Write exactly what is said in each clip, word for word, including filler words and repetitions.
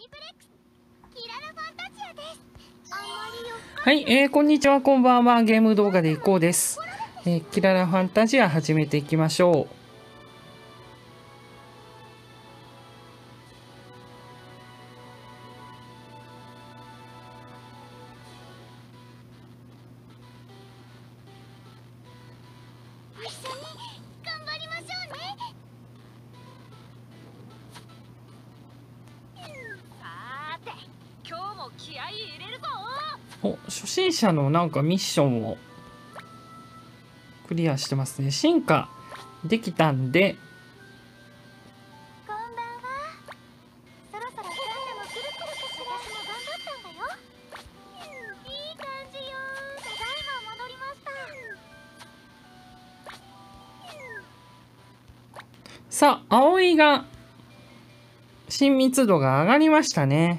はい、えー、こんにちは、こんばんは。ゲーム動画でいこうです。えー、キララファンタジア始めていきましょう。お、初心者のなんかミッションをクリアしてますね。進化できたんで、 こんばんは。そろそろみんなも来るかしら。私も頑張ったんだよ。いい感じよ。ただいま戻りました。 さあ、葵が親密度が上がりましたね。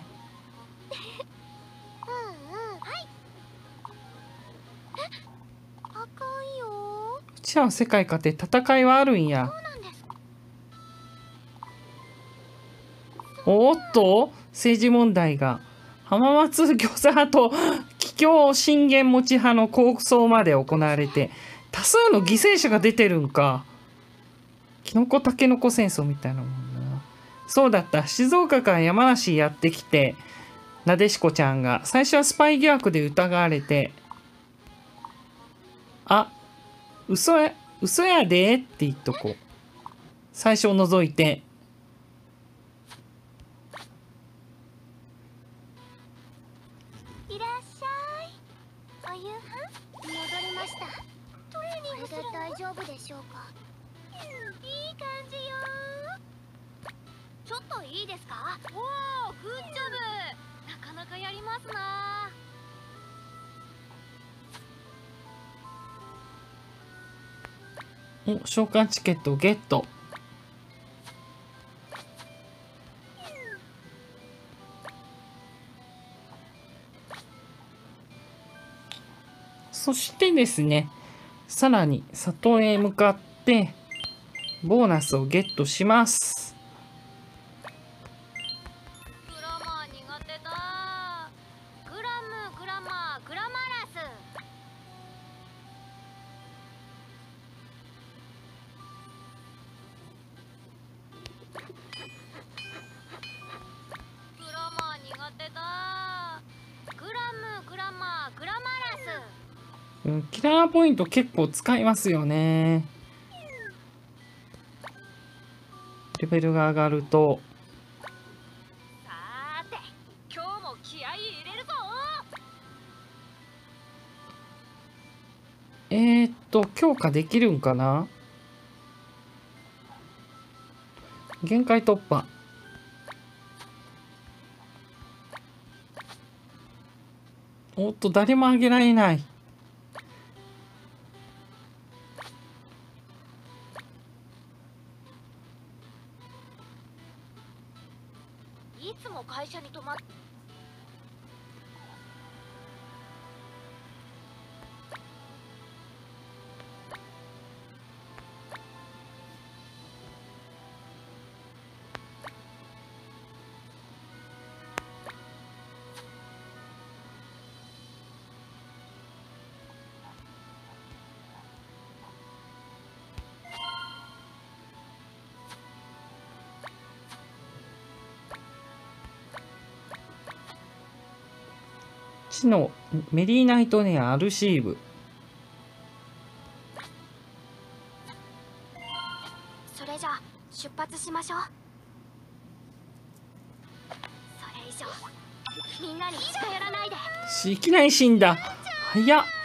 じゃあ世界かて戦いはあるんや。おっと政治問題が浜松餃子派と桔梗信玄餅派の抗争まで行われて多数の犠牲者が出てるんか。キノコタケノコ戦争みたいなもんな。そうだった。静岡から山梨やってきてなでしこちゃんが最初はスパイ疑惑で疑われて、あ、嘘や、嘘やでって言っとこう。最初を除いて。 いらっしゃい。お夕飯戻りました。トレーニングするの？大丈夫でしょうか。いい感じよ。ちょっといいですか？おお、グッジョブ。なかなかやりますな。 お、召喚チケットをゲット。そしてですね、さらに里へ向かってボーナスをゲットします。 グラマー苦手だ。グラム、グラマー、グラマラス。グラマー苦手だ。グラム、グラマー、グラマラス。 うん、キラーポイント結構使いますよね。レベルが上がると。 さーて、今日も気合い入れるぞ。 えー、っと強化できるんかな。限界突破。おっと誰もあげられない。 いつも会社に泊まっ地のメリーナイトネアアルシーブ。 それじゃあ出発しましょう。それ以上みんなに近寄らないで。 しいきなり死んだ。早っ。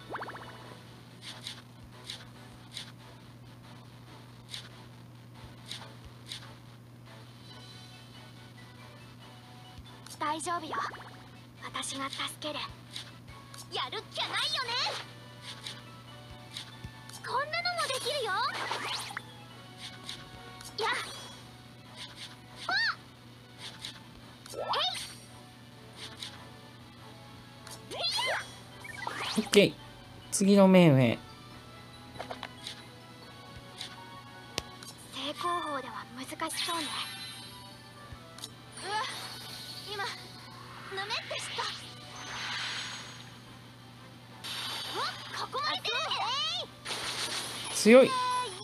大丈夫よ。私が助ける。やるっきゃないよね。こんなのもできるよ。やっオッケー。次の面へ。 正攻法では難しそうね。 強い。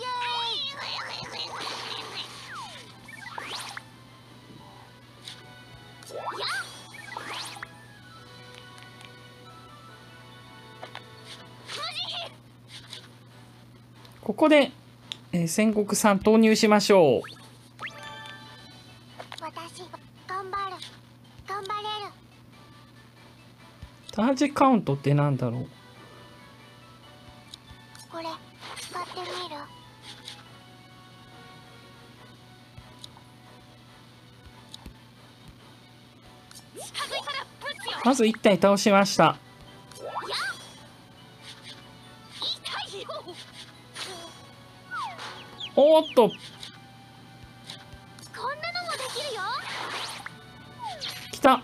ここで、えー、戦国さん投入しましょう。 私頑張る頑張れる。 タージカウントってなんだろう。 これ使ってみる。 まずいち体倒しました。おーっと、 こんなのもできるよ。 来た。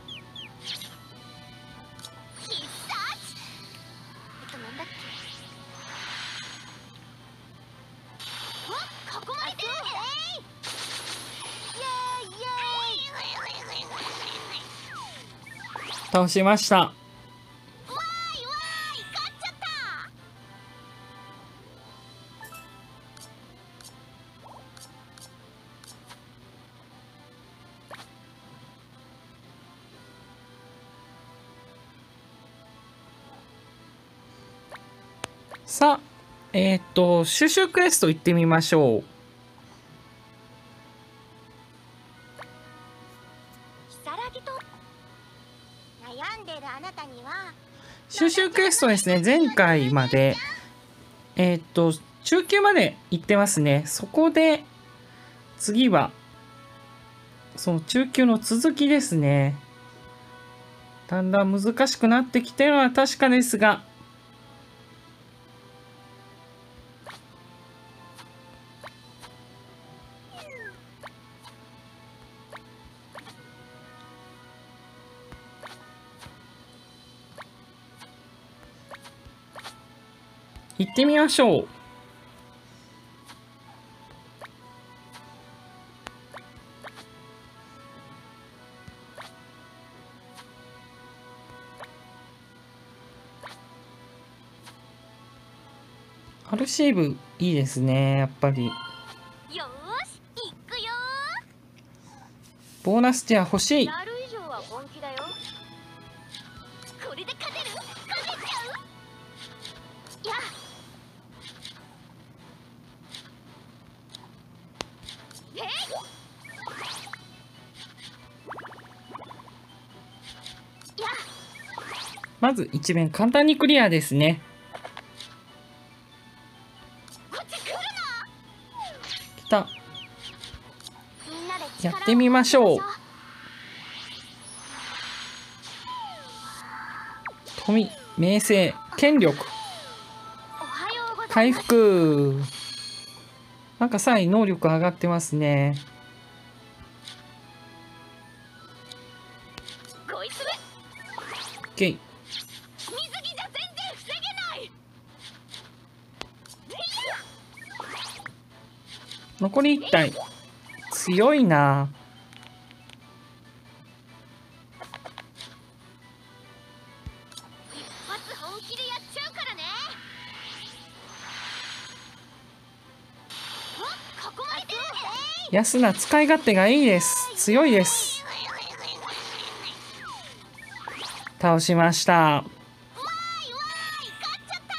必殺。えっとなんだっけ。わっ、囲まれてる。イエーイイエーイ。 倒しました。 わーいわーい、勝っちゃった。 さあ、えー、っと収集クエスト行ってみましょう。 悩んでるあなたには収集クエストですね、前回までえー、っと中級まで行ってますね。そこで次はその中級の続きですね。だんだん難しくなってきてるのは確かですが、行ってみましょう。アルシーブいいですね、やっぱり。 よーし、行くよボーナスチェア欲しい。 ー。やる以上は本気だよ。これで勝てる？勝てちゃう？やえい！やまず一面簡単にクリアですね。 こっち来るな。 来た。 みんなでやってみましょう。富、名声、権力、 おはようござい回ます。 復。なんかさらに能力上がってますね。 こいつめ OK。 水着じゃ全然防げない。 残りいち体。強いな。 一発本気でやっちゃうからね。わっ、囲まれてる。 安な使い勝手がいいです。強いです。倒しました。 わーいわーい、勝っちゃった。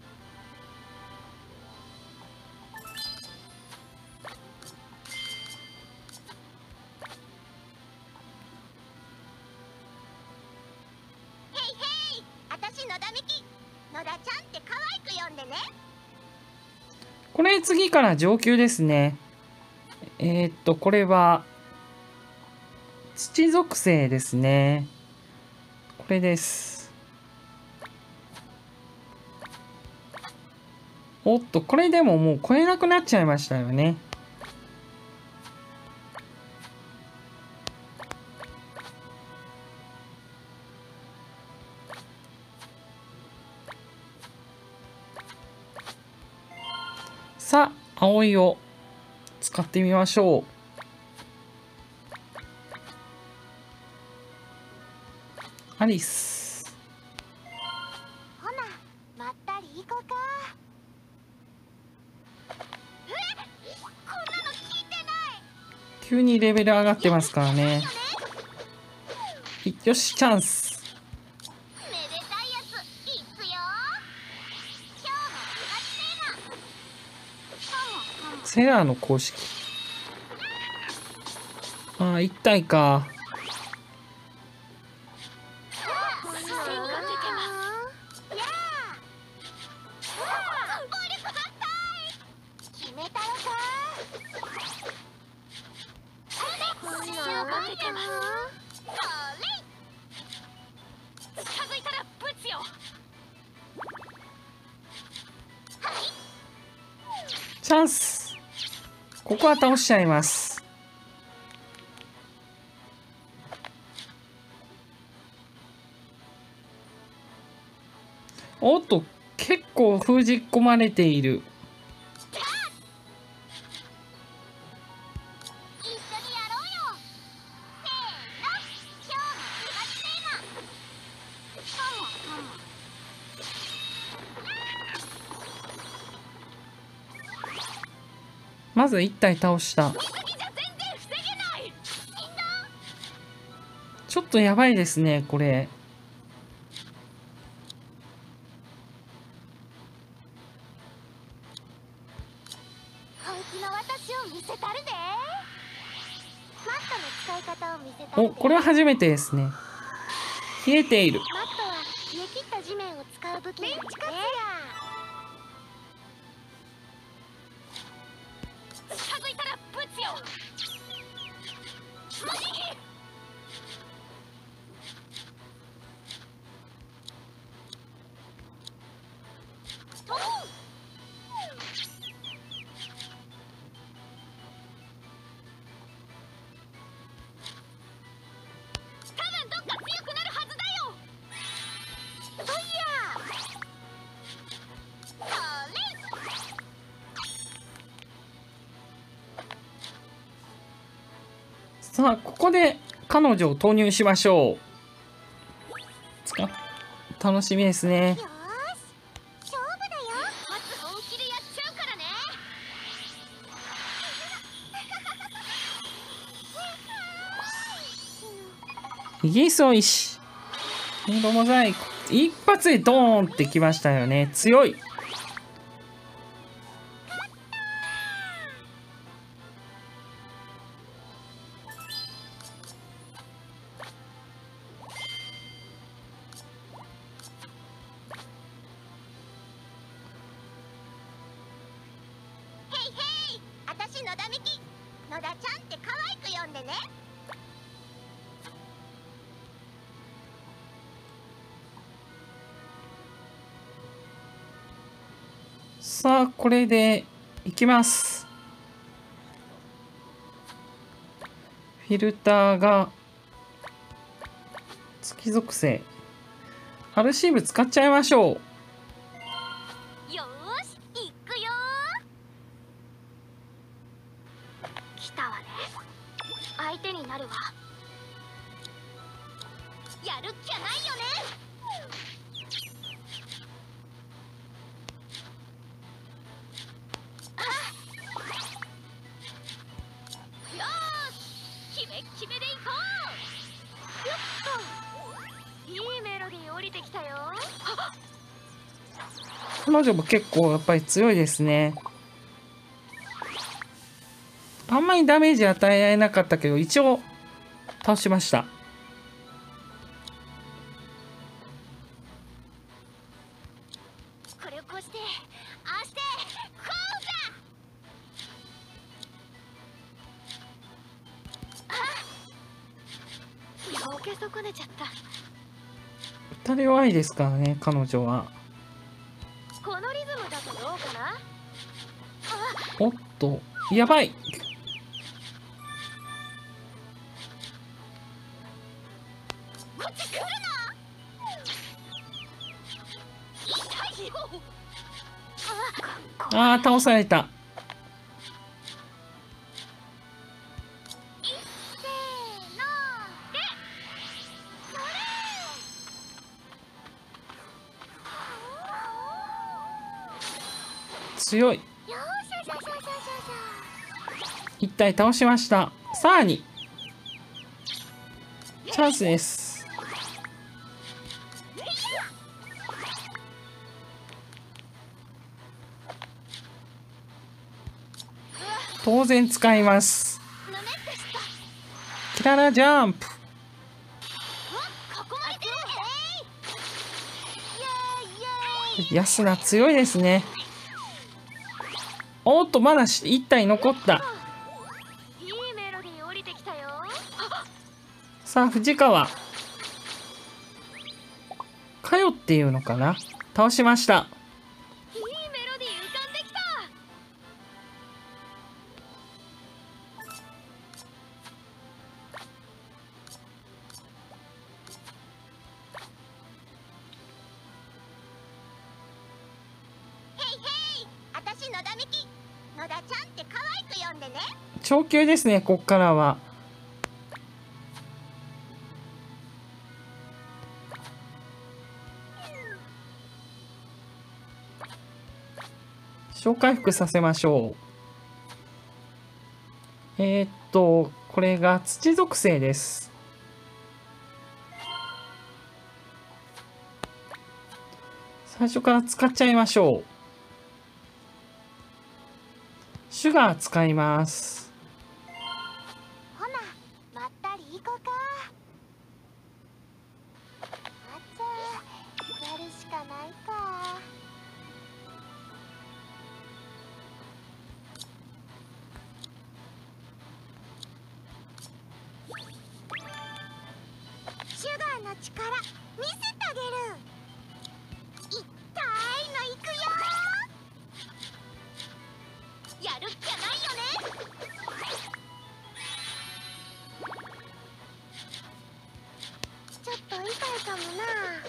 へいへい、あたし野田美希。野田ちゃんって可愛く呼んでね。 これ次から上級ですね。えー、っとこれは土属性ですね。これです。おっと、これでももう超えなくなっちゃいましたよね。さあ、葵を使ってみましょう。 アリス。 ほなまったり行こうか。え、こんなの聞いてない。 急にレベル上がってますからね。よし、チャンス。 めでたいやついくよ。今日の部活テーマ。 セラーの公式。ああ、一体か。チャンス。ここは倒しちゃいます。おっと、結構封じ込まれている。まず一体倒した。ちょっとやばいですね、これ。お、これは初めてですね。冷えている。 マットは冷え切った地面を使う武器なんだね。近づいたらぶつよ。 さあ、ここで彼女を投入しましょう。つか楽しみですね。 よーし、勝負だよ。まず本気でやっちゃうからね。 イギリスの石。黄色モザイク。一発でドーンってきましたよね。強い。 私のだめき、野田ちゃんって可愛く呼んでね。 さあ、これでいきます。フィルターが月属性。アルシーブ使っちゃいましょう。 よーし、行くよー。来たわね。相手になるわ。やるっきゃないよね。あ、よーし、決め決めでいこう。よっと、いいメロディー降りてきたよ。 彼女も結構やっぱり強いですね。あんまりダメージ与えられなかったけど、一応倒しました。 これをこうして、ああして、こうだ。あ、よけ損ねちゃった。 二人弱いですからね、彼女は。 このリズムだとどうかな。 おっと、やばい。 こっち来るな。痛いよ。 ああ、倒された。 せーので、それ。 強い。 よーしゃしゃしゃしゃしゃ。 一体倒しました。さらにチャンスです。当然使います。キララジャンプ。ヤスナ強いですね。おっとまだ一体残った。 いいメロディー降りてきたよ。 さあ藤川かよっていうのかな。倒しました。 いいメロディー浮かんできた。へいへい、あたし野田美希。野田ちゃんって可愛く呼んでね。 長級ですね。こっからは小回復させましょう。えー、っとこれが土属性です。最初から使っちゃいましょう。シュガー使います。 ほな、まったり行こうか。あちゃ、やるしかないか。シュガーの力見せてあげる。いったいのいくよ。やるっきゃないよね。ちょっと痛いかもな。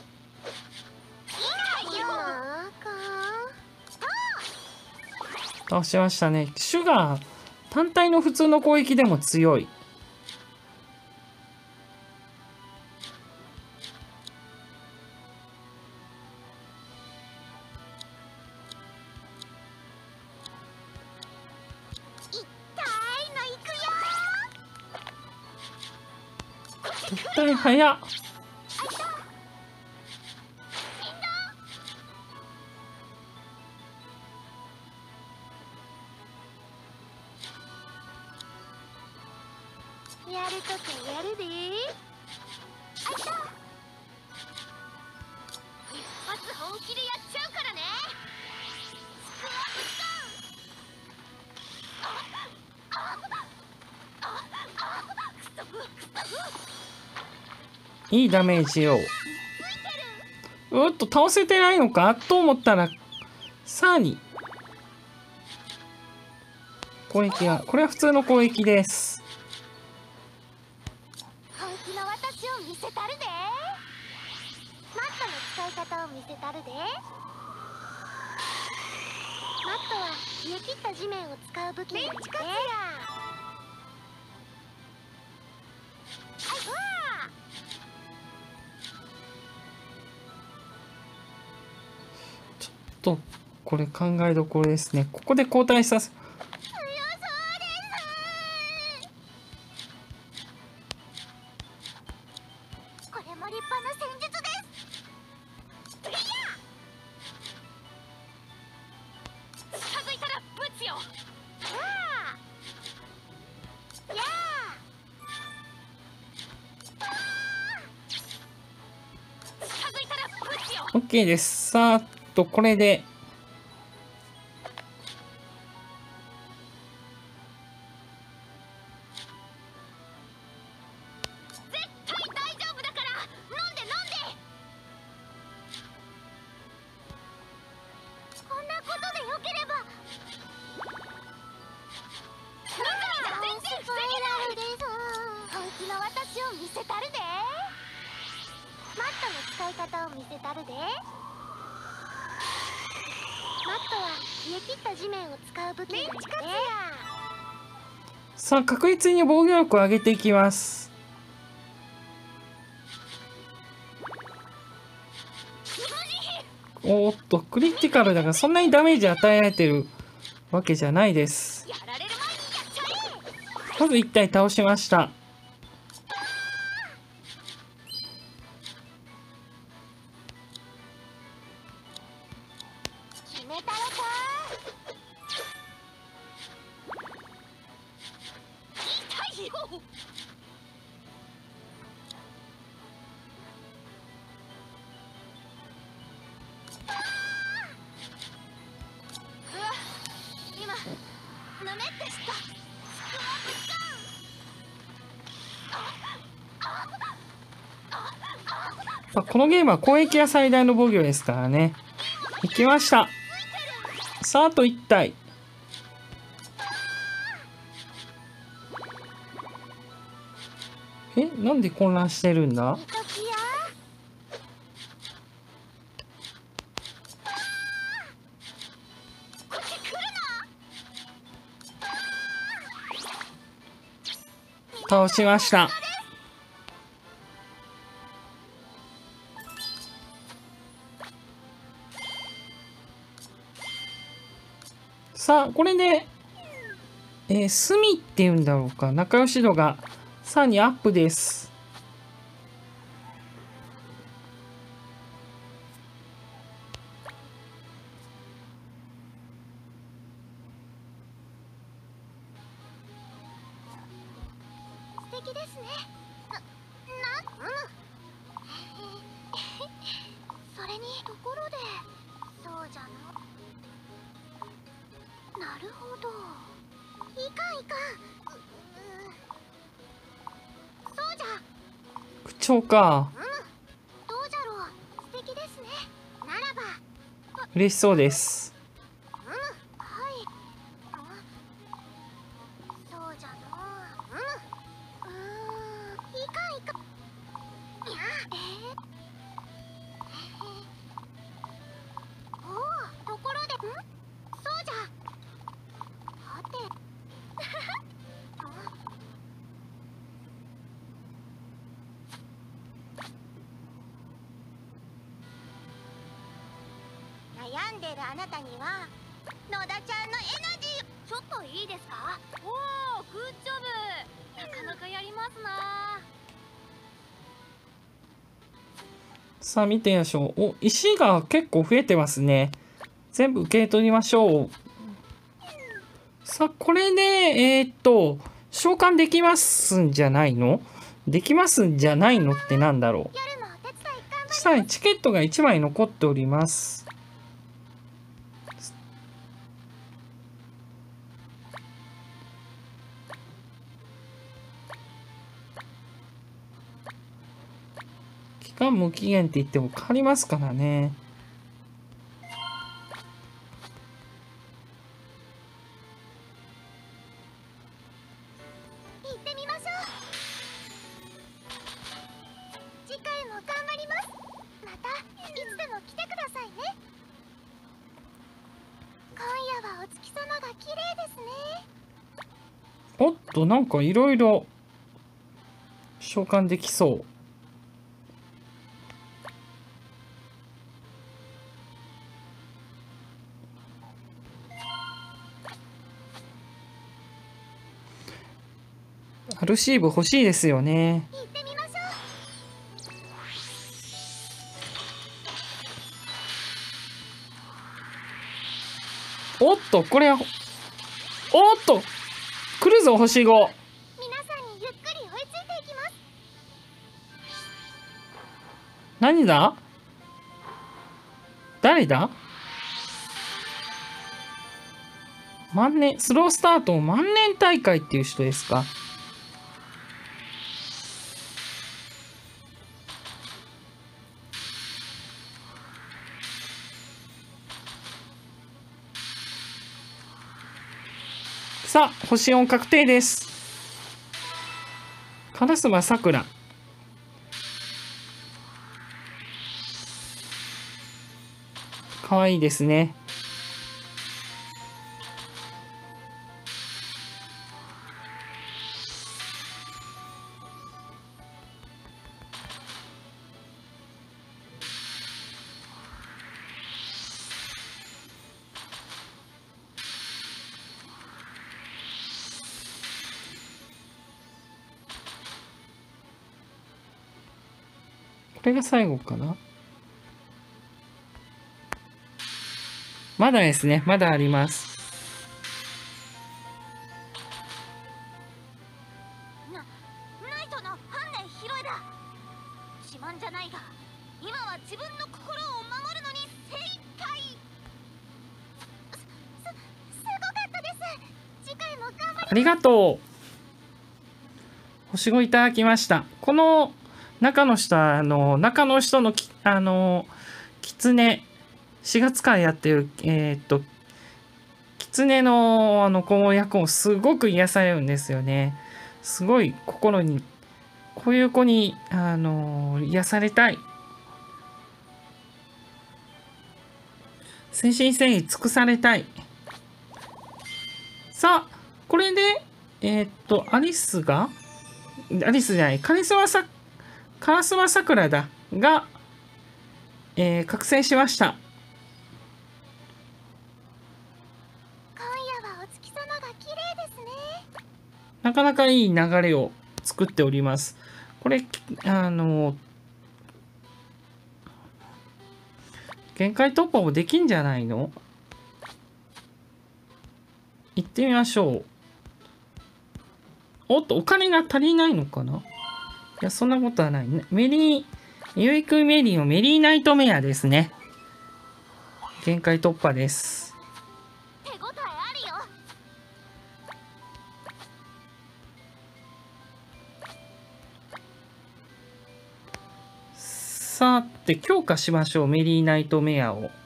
痛いよ。 倒しましたね。シュガー単体の普通の攻撃でも強い。絶対早っ。 やるときやるで。あいた。一発本気でやっちゃうからね。スクワットいいダメージを。うっと倒せてないのかと思ったらさらに攻撃が、これは普通の攻撃です。 本気の私を見せたるで。マットの使い方を見せたるで。マットは冷え切った地面を使う武器なんで。メンチカツや。はいわー。 ちょっとこれ考えどころですね。ここで交代させ。 これも立派な戦術です。近づいたらぶつよ。やあ。近づいたらぶつよ。 オッケーです。さあっとこれで絶対大丈夫だから飲んで飲んで。こんなことでよければ。だから全然防げないです。本気の私を見せたるで。マットの使い方を見せたるで。マットは冷え切った地面を使う武器なんで。 さあ確実に防御力を上げていきます。 おーっとクリティカルだがそんなにダメージ与えられてるわけじゃないです。 やられる前にやっちゃえ。 まずいち体倒しました。 決めたのか。痛いよ。今、なめってした。 まあ、このゲームは攻撃が最大の防御ですからね。いきました。さあ、あといち体。え、なんで混乱してるんだ？倒しました。さあ、これで、えー、隅っていうんだろうか。仲良し度がさらにアップです。 素敵ですね。な、な、うん。それにところで、そうじゃな。なるほど。いかんいかん。う、う、そうじゃ。 口調か。 うん。どうじゃろう。素敵ですね。ならば。 嬉しそうです。 うん。はい。あ、そうじゃな。うん。うーん。いかんいかん。いや、えー、おお、ところで、ん？そうじゃ。はて。悩んでるあなたには野田ちゃんのエナジー。ちょっといいですか？おお、グッジョブ。なかなかやりますな。 さあ、見てみましょう。お、石が結構増えてますね。全部受け取りましょう。さあ、これで、えー、っと、召喚できますんじゃないの？できますんじゃないのってなんだろう。 夜もお手伝い頑張り。 さらにチケットがいちまい残っております。期間無期限って言っても変わりますからね。 行ってみましょう。次回も頑張ります。またいつでも来てくださいね。今夜はお月様が綺麗ですね。 おっと、なんかいろいろ召喚できそう。アルシーブ欲しいですよね。 行ってみましょう。 おっと、これは、おっと、来るぞ、星ご。 皆さんにゆっくり追いついていきます。 何だ？誰だ？万年、スロースタート万年大会っていう人ですか？さあ、星よん確定です。烏丸さくら。かわいいですね。 れが最後かな。まだですね。まだあります。 な、ナイトのハンネヒロエだ。自慢じゃないが、今は自分の心を守るのに精一杯。す、す、すごかったです。次回も頑張り。 ありがとう。星ごいただきました。この中の人は、あの、中の人のき、あの、キツネ、しがつからやってる、えー、っと、キツネの、あの、この役をすごく癒されるんですよね。すごい心に、こういう子に、あの、癒されたい。誠心誠意尽くされたい。さあ、これで、えー、っと、アリスが、アリスじゃない、カリスマさ、カラスマサクラだが、えー、覚醒しました。 今夜はお月様が綺麗ですね。 なかなかいい流れを作っております。これ、あの、限界突破もできんじゃないの？行ってみましょう。おっと、お金が足りないのかな？いや、そんなことはないね。メリー、ユイクメリーのメリーナイトメアですね。限界突破です。 手応えあるよ。 さて、強化しましょう。メリーナイトメアを。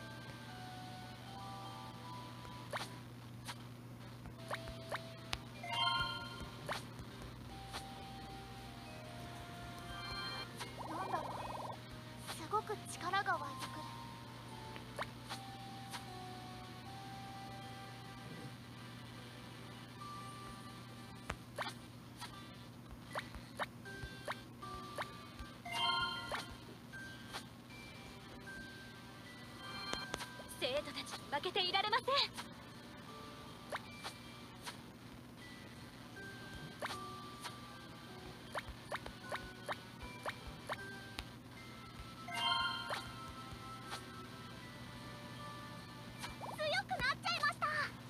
なんだろう。すごく力が湧いてくる。生徒たち負けていられません。強くなっちゃいました。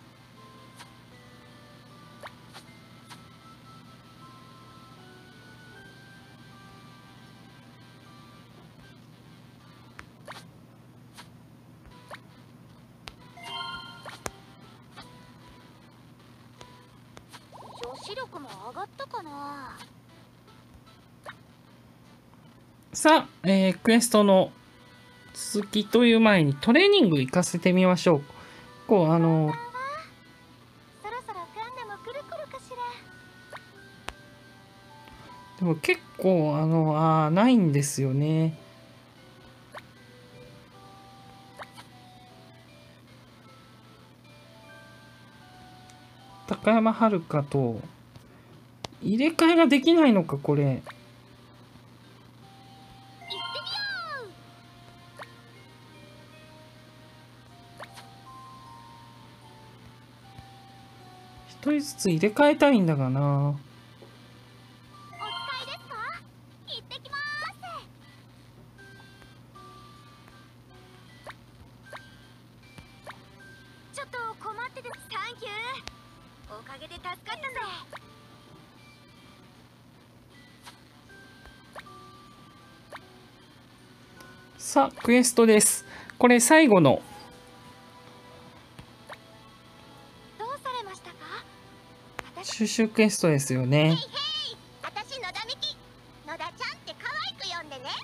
女子力も上がったかな。 さあ、えー、クエストの続きという前にトレーニング行かせてみましょう。こう、あの、 そろそろガンダム来る頃かしら。 でも結構、あの、あーないんですよね。高山遥と入れ替えができないのか、これ。 行ってみよう。 一人ずつ入れ替えたいんだがな。 お使いですか？行ってきます。ちょっと困ってて、サンキュー。おかげで助かったぜ。 さあ、クエストです。これ最後の。 どうされましたか？私、 収集クエストですよね。 へいへい。私野田美希。野田ちゃんって可愛く呼んでね。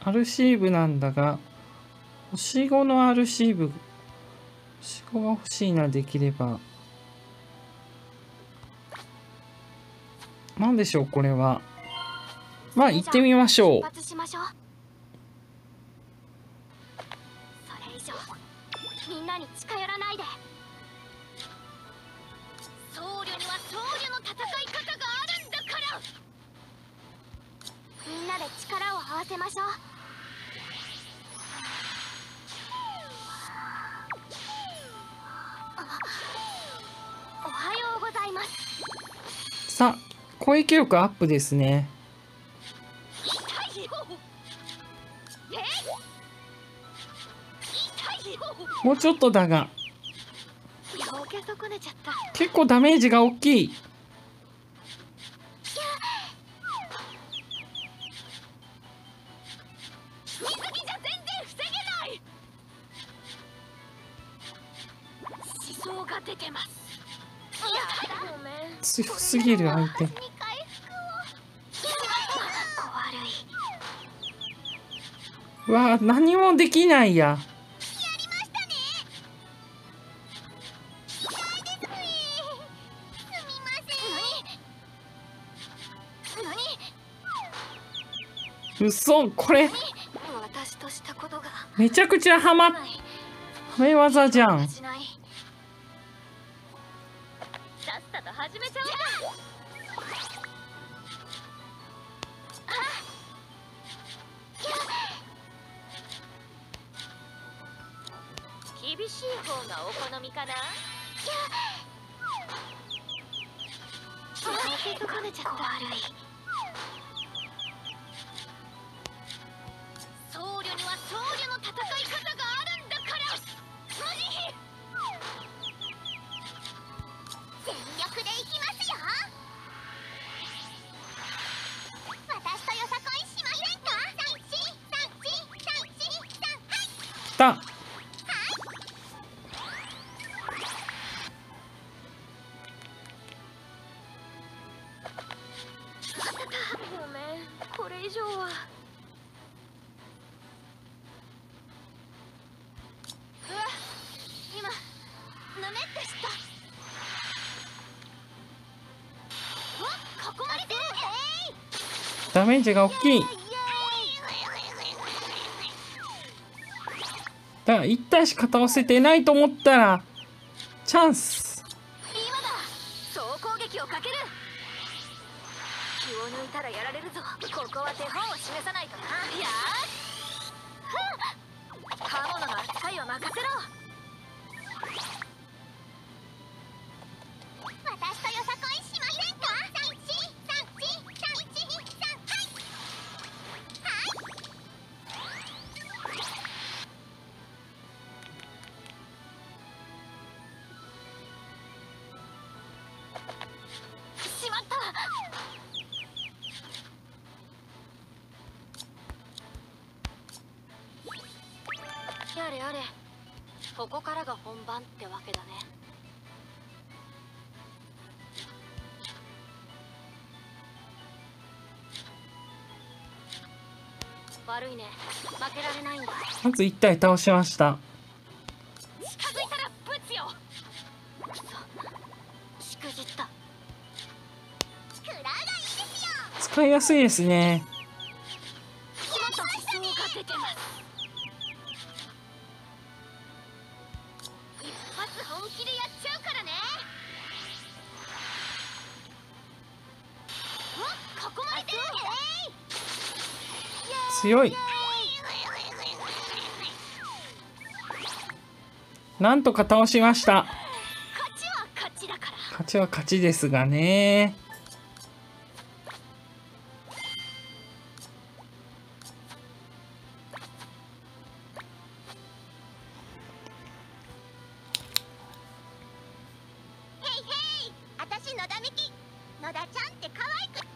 アルシーブなんだが、星ごのアルシーブ、星ごが欲しいな、できれば。なんでしょう、これは。まあ、行ってみましょう。 出発しましょう。それ以上みんなに近寄らないで。僧侶には僧侶の戦い方があるんだから。みんなで力を合わせましょう。おはようございます。 さあ、攻撃力アップですね。もうちょっとだが、結構ダメージが大きい。強すぎる相手。うわあ、何もできないや。うそ、これめちゃくちゃハマはめ技じゃん。 厳しい方がお好みかな。僧侶には僧侶の戦い方があるんだから。全力でいきますよ。私とよさこいしませんか。さんいちさんいちさんいちさん、はい。 来た。 ごめん、これ以上は。うわ、今ぬめってした。うわ、囲まれてる。 ダメージが大きい。だから一体しか倒せてないと思ったらチャンス。 今だ。総攻撃をかける。気を抜いたらやられるぞ。ここは手本を示さないとな。やー刃物の扱いは任せろ。私とよさこいしませんか。さんいちさんいちさんいちさん、はい。しまった。やれやれ、ここからが本番ってわけだね。悪いね、負けられないんだ。 まず一体倒しました。 近づいたらぶつよ。しくじった。力がいいですよ。 使いやすいですね。 また思想が出てます。一発本気でやっちゃうからね。うわ、囲まれてる。 強い。なんとか倒しました。 勝ちは勝ちだから。 勝ちは勝ちですがね。 へいへい、あたしのだめき野田ちゃんって可愛く。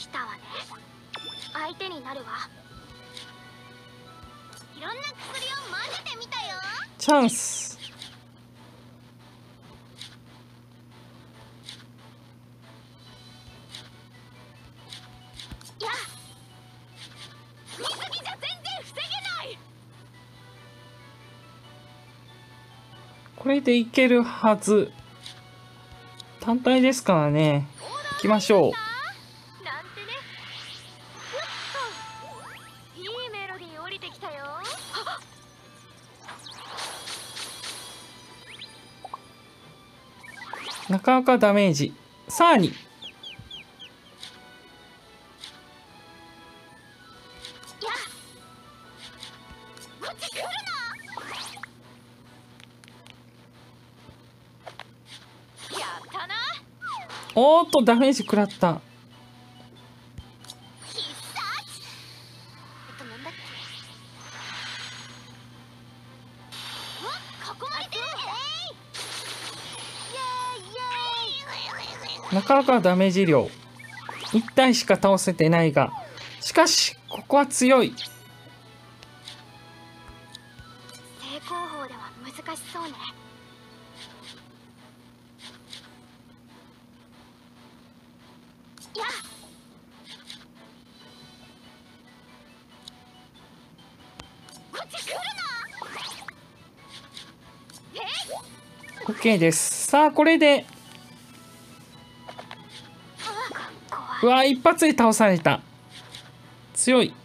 来たわね。相手になるわ。いろんな薬を混ぜてみたよ。 チャンス。 いや、水着じゃ全然防げない。 これでいけるはず。単体ですからね。行きましょう。 なんてね。いいメロディー降りてきたよ。 なかなかダメージ。さらに。 いや、こっち来るな。やったな。 おーっとダメージ食らった。 必殺。えっとなんだっけ。うわ、囲まれてる。 なかなかダメージ量いち体しか倒せてないが、しかしここは強い。 正攻法では難しそうね。いや、こっち来るな。え OK です。さあこれで、うわ一発で倒された。強い。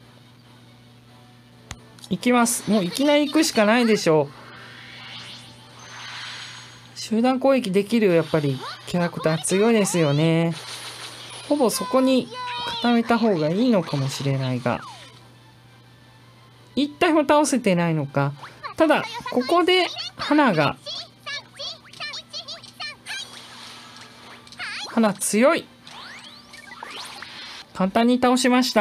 いきます。もういきなり行くしかないでしょう。集団攻撃できるやっぱりキャラクター強いですよね。ほぼそこに固めた方がいいのかもしれないが、一体も倒せてないのか。ただここで花が花強い。簡単に倒しました。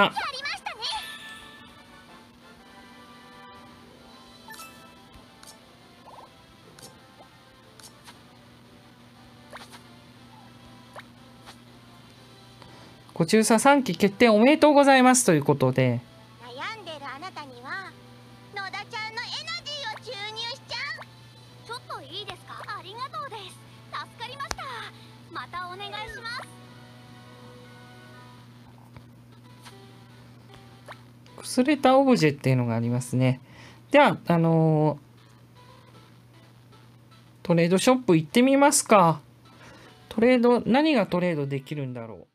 ご中佐さんき決定おめでとうございますということで、 悩んでるあなたには野田ちゃんのエナジーを注入しちゃう。ちょっといいですか。ありがとうです。助かりました。またお願いします。 くすれたオブジェっていうのがありますね。ではあのー、トレードショップ行ってみますか。トレード何がトレードできるんだろう。